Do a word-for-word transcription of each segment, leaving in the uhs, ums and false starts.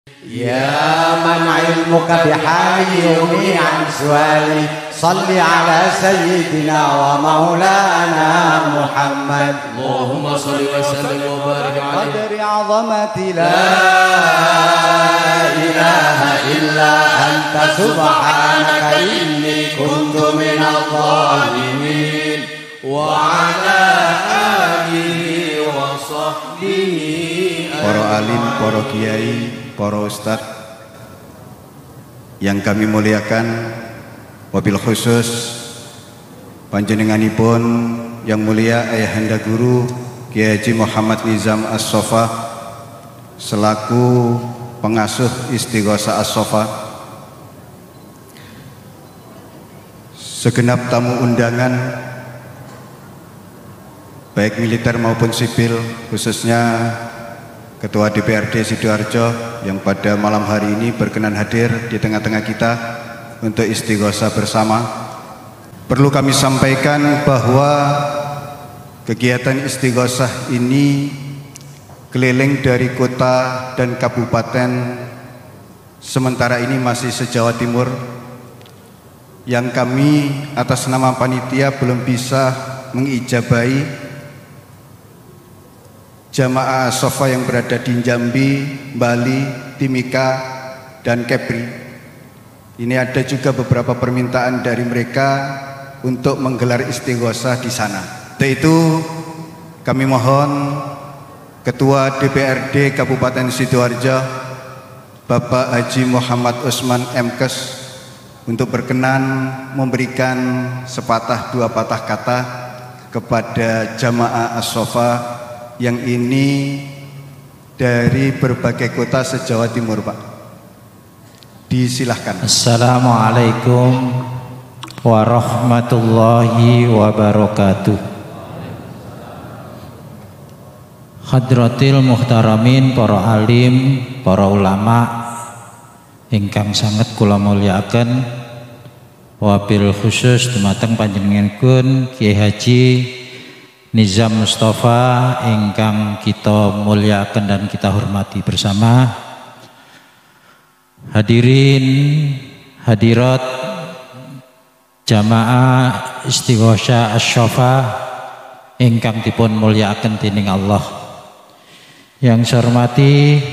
يا من علمك بحالي يغني عن سؤالي صل على سيدنا ومولانا محمد اللهم صل وسلم وبارك عليه قدر عظمة لا إله إلا أنت سبحانك إني كنت من الظالمين وعلى آله وصحبه. Para alim, para kiai, para ustadz yang kami muliakan, wabil khusus panjenenganipun yang mulia Ayahanda Guru Kiai Haji Muhammad Nizam As-Sofa selaku pengasuh Istighosah As-Sofa, segenap tamu undangan baik militer maupun sipil, khususnya Ketua D P R D Sidoarjo yang pada malam hari ini berkenan hadir di tengah-tengah kita untuk istighosah bersama. Perlu kami sampaikan bahwa kegiatan istighosah ini keliling dari kota dan kabupaten, sementara ini masih se-Jawa Timur, yang kami atas nama panitia belum bisa mengijabahi jamaah As-Sofa yang berada di Jambi, Bali, Timika, dan Kepri. Ini ada juga beberapa permintaan dari mereka untuk menggelar istighosah di sana. Untuk itu kami mohon Ketua D P R D Kabupaten Sidoarjo Bapak Haji Muhammad Usman M Kes untuk berkenan memberikan sepatah dua patah kata kepada jamaah As-Sofa yang ini dari berbagai kota se-Jawa Timur, Pak. Disilahkan. Assalamualaikum warahmatullahi wabarakatuh. Hadratil muhtaramin, para alim, para ulama ingkang sanget kula mulyakaken, wabil khusus dumateng panjenenganipun Kiai Haji Nizam Mustafa ingkang kita muliakan dan kita hormati bersama. Hadirin hadirat jamaah Istighosah As-Sofa ingkang dipun muliakan dening Allah. Yang saya hormati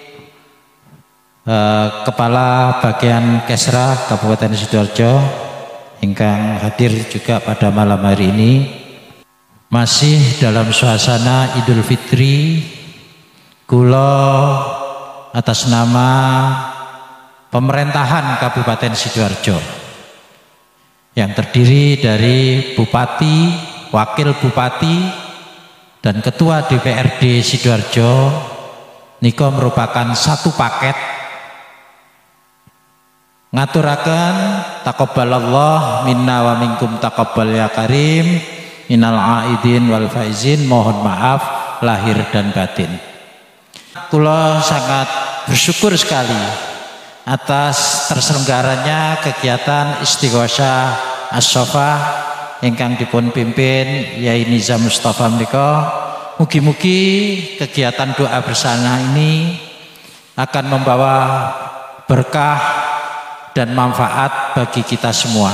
eh, Kepala Bagian Kesra Kabupaten Sidoarjo ingkang hadir juga pada malam hari ini. Masih dalam suasana Idul Fitri, kula atas nama pemerintahan Kabupaten Sidoarjo yang terdiri dari Bupati, Wakil Bupati, dan Ketua D P R D Sidoarjo, niko merupakan satu paket ngaturaken taqabbalallah minna wa minkum taqabbal ya karim. Minal aidin wal faizin, mohon maaf lahir dan batin. Kula sangat bersyukur sekali atas terselenggaranya kegiatan Istighosah As-Sofa ingkang dipun pimpin Yai Nizam Mustafa menika. Mugi-mugi kegiatan doa bersama ini akan membawa berkah dan manfaat bagi kita semua.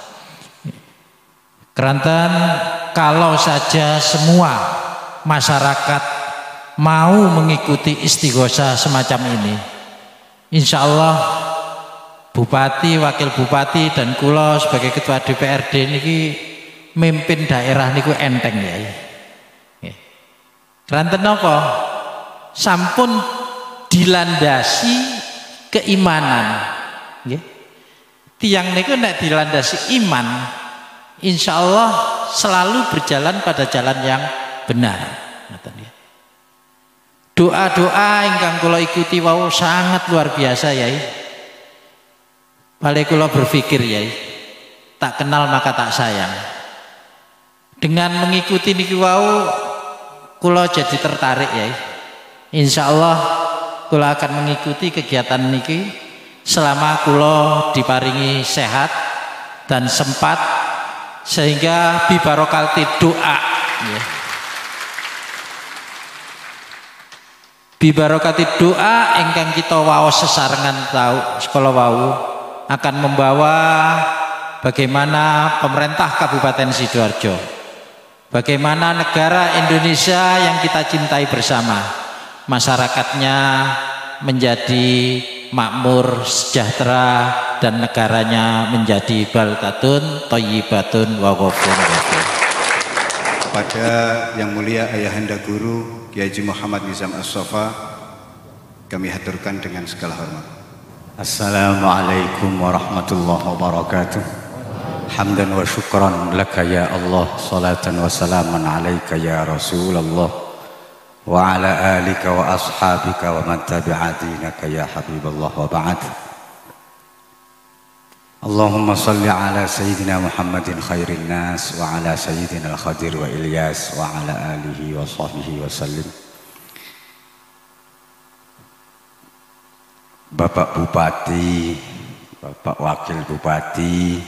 Keranten kalau saja semua masyarakat mau mengikuti istighosah semacam ini, insya Allah Bupati, Wakil Bupati, dan kula sebagai Ketua D P R D niki mimpin daerah niku enteng ya. Keranten napa? Sampun dilandasi keimanan. Nggih. Tiang niku nek dilandasi iman, insya Allah selalu berjalan pada jalan yang benar. Doa-doa ingkang kula ikuti wau sangat luar biasa Yai. Balik kula berpikir Yai, tak kenal maka tak sayang. Dengan mengikuti niki wau kula jadi tertarik Yai. Insya Allah kula akan mengikuti kegiatan niki selama kula diparingi sehat dan sempat, sehingga bibarokati doa ya. Bi barokati doa ingkang kita waos sesarengan tahu sekolah wau akan membawa bagaimana pemerintah Kabupaten Sidoarjo, bagaimana negara Indonesia yang kita cintai bersama, masyarakatnya menjadi makmur, sejahtera, dan negaranya menjadi baldatun thayyibatun wa ghafurun. Kepada Yang Mulia Ayahanda Guru Kiai Haji Muhammad Nizam As-Sofa kami haturkan dengan segala hormat. Assalamualaikum warahmatullahi wabarakatuh. Hamdan wa syukran laka ya Allah, salatan wa salaman alaika ya Rasulullah, wa ala alika wa ashabika wa man tabi'a dinaka ya Habiballah, wa ba'd. Allahumma salli ala Sayyidina Muhammadin khairin nas wa ala Sayyidina Al-Khadir wa Ilyas wa ala alihi wa sahbihi wa sallim. Bapak Bupati, Bapak Wakil Bupati,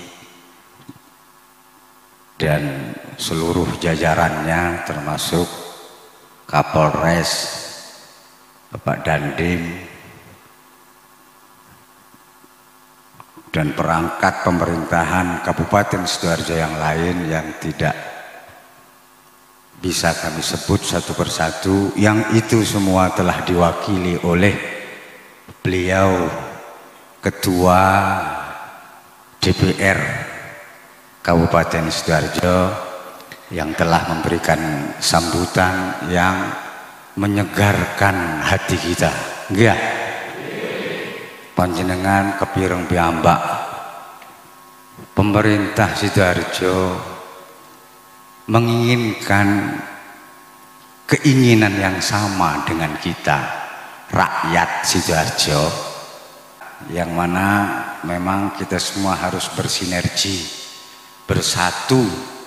dan seluruh jajarannya termasuk Kapolres, Bapak Dandim, dan perangkat pemerintahan Kabupaten Sidoarjo yang lain yang tidak bisa kami sebut satu persatu, yang itu semua telah diwakili oleh beliau Ketua D P R Kabupaten Sidoarjo yang telah memberikan sambutan yang menyegarkan hati kita. Enggak? Panjenengan kepireng piyambak pemerintah Sidoarjo menginginkan keinginan yang sama dengan kita, rakyat Sidoarjo, yang mana memang kita semua harus bersinergi, bersatu,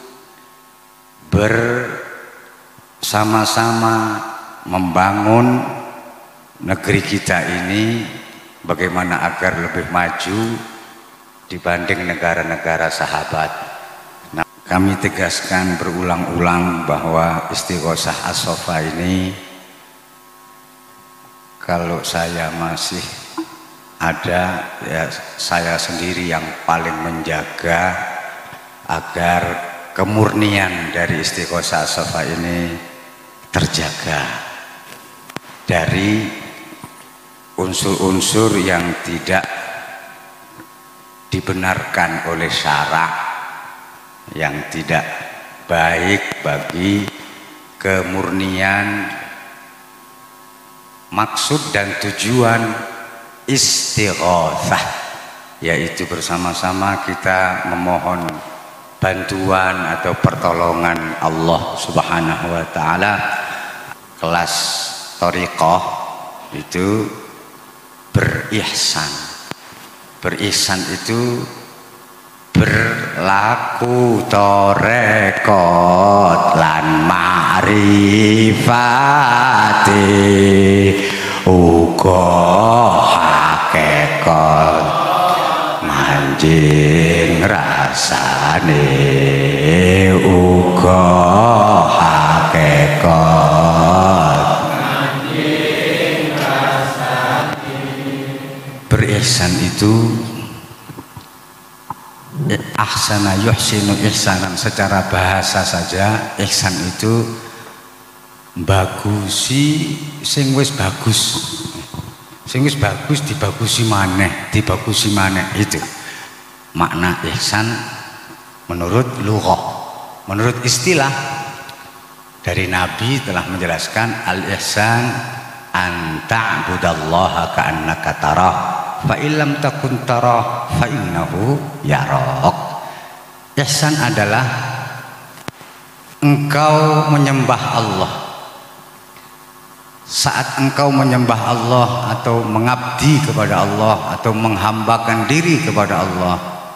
bersama-sama membangun negeri kita ini bagaimana agar lebih maju dibanding negara-negara sahabat. Nah, kami tegaskan berulang-ulang bahwa Istighosah As-Sofa ini, kalau saya masih ada, ya saya sendiri yang paling menjaga agar kemurnian dari Istighosah As-Sofa ini terjaga dari unsur-unsur yang tidak dibenarkan oleh syarak, yang tidak baik bagi kemurnian maksud dan tujuan istighosah, yaitu bersama-sama kita memohon bantuan atau pertolongan Allah Subhanahu wa Ta'ala. Kelas thariqah itu berihsan. Berihsan itu berlaku torekot lan ma'rifati uga hakikat manjing rasane uga hakikat manjing rasane. Berihsan itu ahsana yuhsinu ihsanan, secara bahasa saja ihsan itu bagusi sing wis bagus, sing wis bagus dibagusi maneh, dibagusi maneh, itu makna ihsan menurut lughah. Menurut istilah dari Nabi telah menjelaskan al-ihsan an ta'budallaha ka'annaka tarah fa illam takun tarah fa innahu yarak. Ihsan adalah engkau menyembah Allah. Saat engkau menyembah Allah atau mengabdi kepada Allah atau menghambakan diri kepada Allah,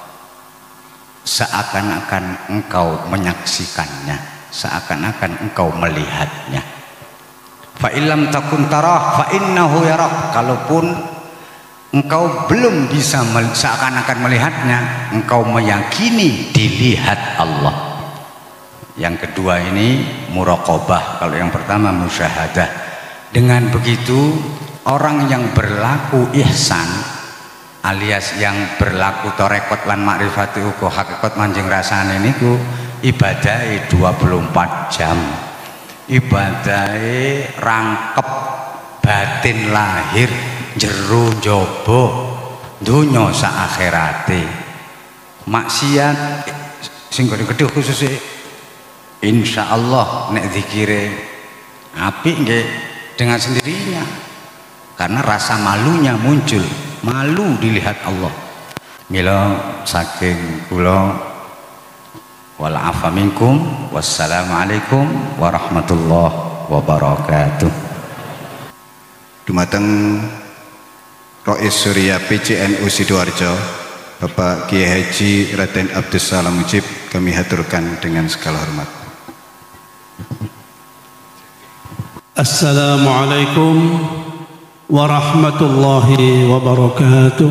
seakan-akan engkau menyaksikannya, seakan-akan engkau melihatnya. Fa illam takun tarah fa innahu yarak. Kalaupun engkau belum bisa seakan-akan melihatnya, engkau meyakini dilihat Allah. Yang kedua ini muraqabah, kalau yang pertama musyahadah. Dengan begitu orang yang berlaku ihsan alias yang berlaku torekot lan makrifati uga hakikat manjing rasane niku ibadahe dua puluh empat jam. Ibadahe rangkep batin lahir jero njaba donya sak akhirate. Maksiat sing gedhe khusus insyaallah nek zikire apik nggih dengan sendirinya karena rasa malunya muncul, malu dilihat Allah. Mila saking kula wal afa minkum wassalamualaikum warahmatullahi wabarakatuh. Dumateng Rais Surya P C N U Sidoarjo Bapak Kiai Haji Raden Abdus Salam Mujib kami haturkan dengan segala hormat. Assalamualaikum warahmatullahi wabarakatuh.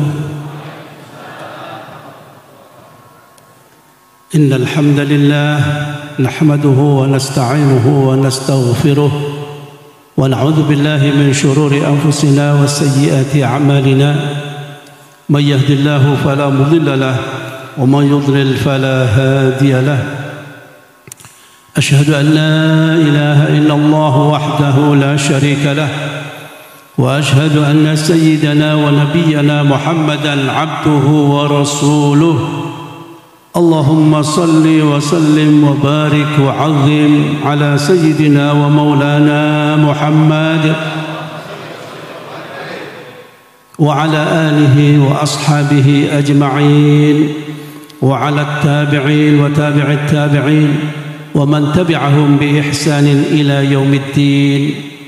Innal hamdalillah nahmaduhu wa nasta'inuhu wa nastaghfiruh wa na'udzu billahi min shururi anfusina wa sayyiati a'malina. May yahdihillahu fala mudilla lahu wa may yudlil fala hadiya lahu. أشهد أن لا إله إلا الله وحده لا شريك له وأشهد أن سيدنا ونبينا محمدا عبده ورسوله اللهم صل وسلم وبارك وعظم على سيدنا ومولانا محمد وعلى آله وأصحابه أجمعين وعلى التابعين وتابع التابعين ومن تبعهم بإحسان إلى يوم الدين.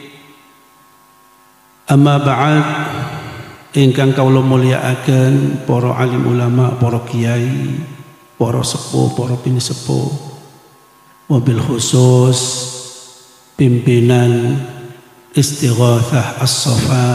Amma ba'd, ingkang kawula mulyakaken para alim ulama, para kiai, para sepuh, para pinisepuh, wabil khusus pimpinan Istighatsah As-Safa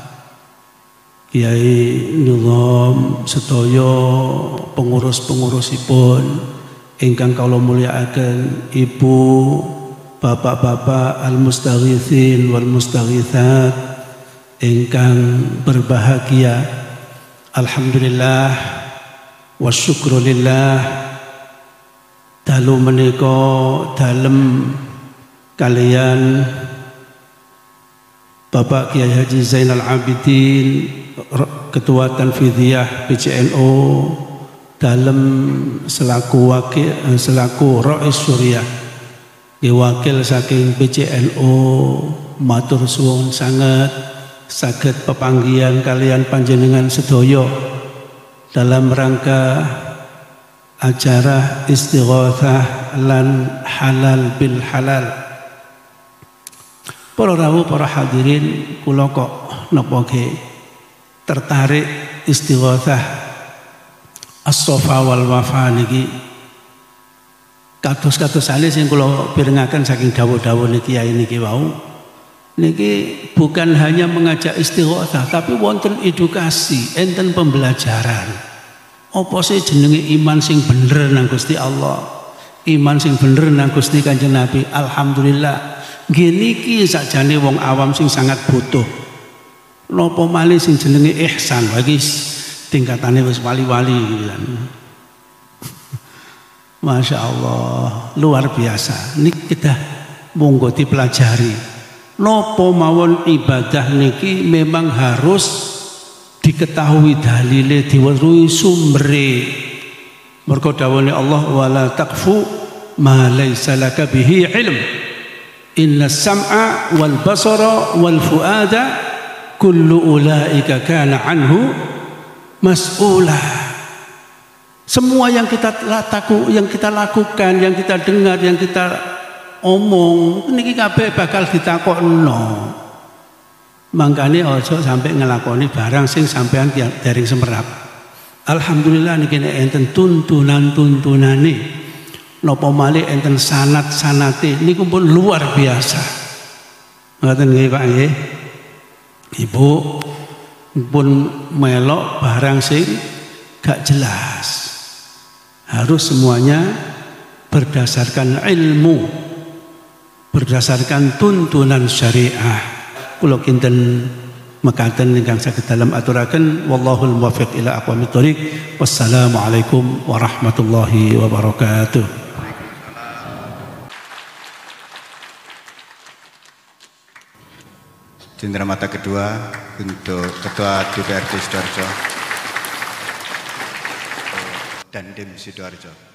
Kiai Nizam sedaya pengurus-pengurusipun ingkang kawula mulyakaken ibu, bapak-bapak al-mustaghitsin wal mustaghitsat ingkang berbahagia. Alhamdulillah wa syukrulillah dalu menika dalem kalian Bapak Kiai Haji Zainal Abidin Ketua Tanfidhiyah P C N U dalam selaku wakil selaku Rais Surya wakil saking P C N U matur suwun sangat saged pepanggihan kalian panjenengan sedaya dalam rangka acara istighatsah lan halal bil halal. Para rawuh, para hadirin, kula kok napa tertarik istighatsah As-Safa wal Wafa niki kados-kados saleh sing kula pirengaken saking dawuh-dawuh niki kiai niki wau niki bukan hanya mengajak istighatsah tapi wonten edukasi, enten pembelajaran. Apa sih jenenge iman sing bener nang Gusti Allah, iman sing bener nang Gusti Kanjeng Nabi. Alhamdulillah nggih niki sakjane wong awam sing sangat butuh. Napa malih sing jenenge ihsan bagi tingkatannya wis wali-wali gitu kan. Masya Allah, luar biasa. Ini kita monggo dipelajari. Nopo mawon ibadah niki memang harus diketahui dalile, diweruhi sumbre. Mergo dawuhne Allah wala taqfu ma laisa laka bihi ilm. Inna sam'a wal basara wal fuada kullu ulaika kana anhu mas'ulah. Semua yang kita laku, yang kita lakukan, yang kita dengar, yang kita omong, niki kabeh bakal ditakokno. Mangkane aja sampai ngelakoni barang sing sampean dereng semerap. Alhamdulillah niki enten tuntunan-tuntunane. Napa malih enten sanat-sanate niku pun luar biasa. Ngoten nggih Pak nggih. Ibu pun melok barang sing gak jelas. Harus semuanya berdasarkan ilmu, berdasarkan tuntunan syariah. kula kinten mekaten ingkang saged dalam aturaken wallahul muwaffiq ila aqwamit thoriq. Wassalamualaikum warahmatullahi wabarakatuh. Cenderamata kedua untuk Ketua D P R D Sidoarjo dan Dim Sidoarjo.